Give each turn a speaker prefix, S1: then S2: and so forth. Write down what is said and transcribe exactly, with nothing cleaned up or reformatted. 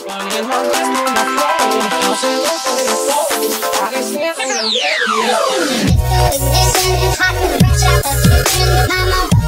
S1: It's hot and fresh out the kitchen, mama.